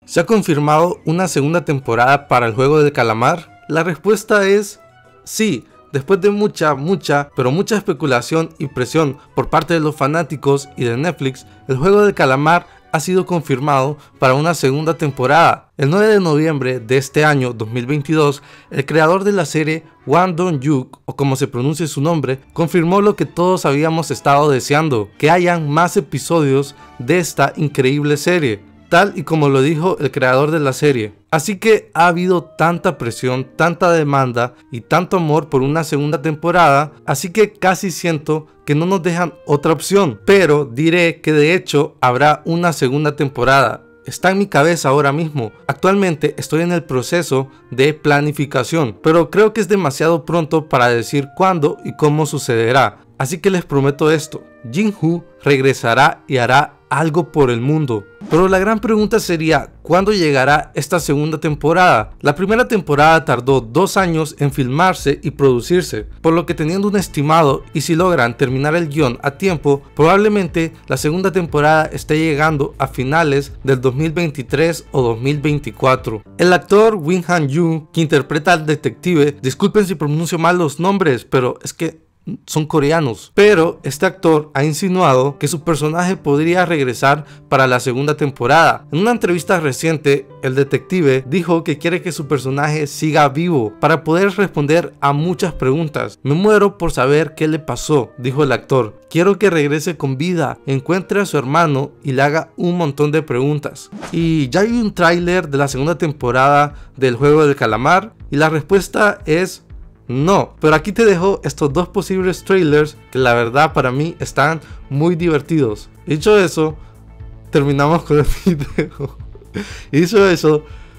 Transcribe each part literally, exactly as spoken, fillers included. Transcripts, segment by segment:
¿Se ha confirmado una segunda temporada para el juego del calamar? La respuesta es sí. Después de mucha, mucha, pero mucha especulación y presión por parte de los fanáticos y de Netflix, el juego del calamar ha sido confirmado para una segunda temporada. El nueve de noviembre de este año dos mil veintidós, el creador de la serie Hwang Dong-hyuk, o como se pronuncie su nombre, confirmó lo que todos habíamos estado deseando, que hayan más episodios de esta increíble serie, tal y como lo dijo el creador de la serie. Así que ha habido tanta presión, tanta demanda y tanto amor por una segunda temporada, así que casi siento que no nos dejan otra opción, pero diré que de hecho habrá una segunda temporada. Está en mi cabeza ahora mismo. Actualmente estoy en el proceso de planificación, pero creo que es demasiado pronto para decir cuándo y cómo sucederá. Así que les prometo esto: Jin-Woo regresará y hará algo por el mundo. Pero la gran pregunta sería, ¿cuándo llegará esta segunda temporada? La primera temporada tardó dos años en filmarse y producirse, por lo que teniendo un estimado y si logran terminar el guión a tiempo, probablemente la segunda temporada esté llegando a finales del dos mil veintitrés o dos mil veinticuatro. El actor Win Han-yu, que interpreta al detective, disculpen si pronuncio mal los nombres, pero es que son coreanos, pero este actor ha insinuado que su personaje podría regresar para la segunda temporada. En una entrevista reciente, el detective dijo que quiere que su personaje siga vivo para poder responder a muchas preguntas. Me muero por saber qué le pasó, dijo el actor. Quiero que regrese con vida, encuentre a su hermano y le haga un montón de preguntas. Y ya hay un tráiler de la segunda temporada del juego del calamar y la respuesta es no, pero aquí te dejo estos dos posibles trailers que la verdad para mí están muy divertidos. Dicho eso, terminamos con el video. Y dicho eso,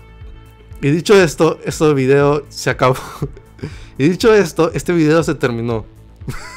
y dicho esto, este video se acabó. Y dicho esto, este video se terminó.